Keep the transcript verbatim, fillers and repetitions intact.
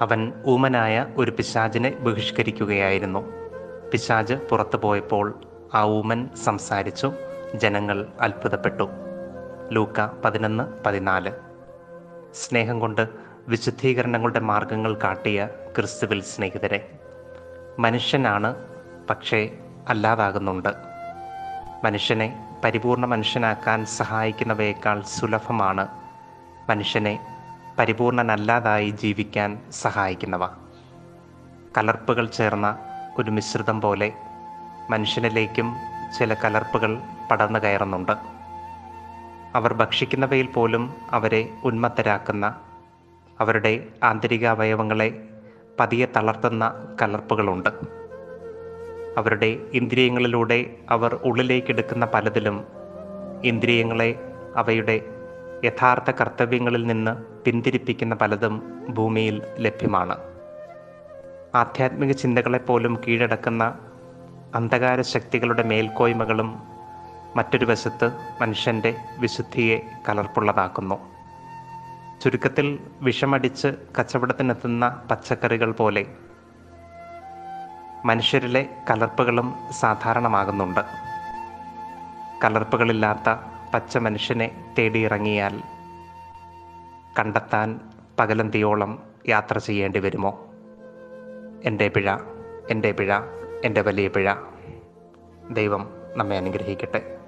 അവൻ ഊമനായ ഒരു പിശാചിനെ ബഹിഷ്കരിക്കുകയായിരുന്നു. പിശാച് പുറത്തു പോയപ്പോൾ ആ ഊമൻ സംസാരിച്ചു. ജനങ്ങൾ അത്ഭുതപ്പെട്ടു. ലൂക്ക പതിനൊന്ന് പതിനാല്. സ്നേഹം കൊണ്ട് വിശുദ്ധീകരണങ്ങളുടെ മാർഗങ്ങൾ കാട്ടിയ ക്രിസ്തുവിൽ സ്നേഹിതരെ, മനുഷ്യനാണ്, പക്ഷേ അല്ലാതാകുന്നുണ്ട്. മനുഷ്യനെ പരിപൂർണ മനുഷ്യനാക്കാൻ സഹായിക്കുന്നവയേക്കാൾ സുലഭമാണ് മനുഷ്യനെ പരിപൂർണനല്ലാതായി ജീവിക്കാൻ സഹായിക്കുന്നവ. കലർപ്പുകൾ ചേർന്ന ഒരു മിശ്രിതം പോലെ മനുഷ്യനിലേക്കും ചില കലർപ്പുകൾ പടർന്നു കയറുന്നുണ്ട്. അവർ ഭക്ഷിക്കുന്നവയിൽ പോലും അവരെ ഉന്മത്തരാക്കുന്ന, അവരുടെ ആന്തരിക അവയവങ്ങളെ പതിയെ തളർത്തുന്ന കലർപ്പുകളുണ്ട്. അവരുടെ ഇന്ദ്രിയങ്ങളിലൂടെ അവർ ഉള്ളിലേക്കെടുക്കുന്ന പലതിലും ഇന്ദ്രിയങ്ങളെ അവയുടെ യഥാർത്ഥ കർത്തവ്യങ്ങളിൽ നിന്ന് പിന്തിരിപ്പിക്കുന്ന പലതും ഭൂമിയിൽ ലഭ്യമാണ്. ആധ്യാത്മിക ചിന്തകളെപ്പോലും കീഴടക്കുന്ന അന്ധകാര ശക്തികളുടെ മേൽക്കോയ്മകളും മറ്റൊരു വശത്ത് മനുഷ്യൻ്റെ വിശുദ്ധിയെ കലർപ്പുള്ളതാക്കുന്നു. ചുരുക്കത്തിൽ വിഷമടിച്ച് കച്ചവടത്തിനെത്തുന്ന പച്ചക്കറികൾ പോലെ മനുഷ്യരിലെ കലർപ്പുകളും സാധാരണമാകുന്നുണ്ട്. കലർപ്പുകളില്ലാത്ത പച്ച മനുഷ്യനെ തേടിയിറങ്ങിയാൽ കണ്ടെത്താൻ പകലന്തിയോളം യാത്ര ചെയ്യേണ്ടി വരുമോ? എൻ്റെ പിഴ, എൻ്റെ പിഴ, എൻ്റെ വലിയ പിഴ. ദൈവം നമ്മെ അനുഗ്രഹിക്കട്ടെ.